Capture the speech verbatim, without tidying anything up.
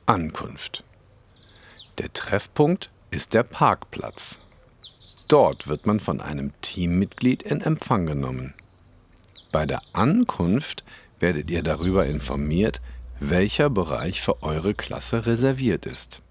Ankunft. Der Treffpunkt ist der Parkplatz. Dort wird man von einem Teammitglied in Empfang genommen. Bei der Ankunft werdet ihr darüber informiert, welcher Bereich für eure Klasse reserviert ist.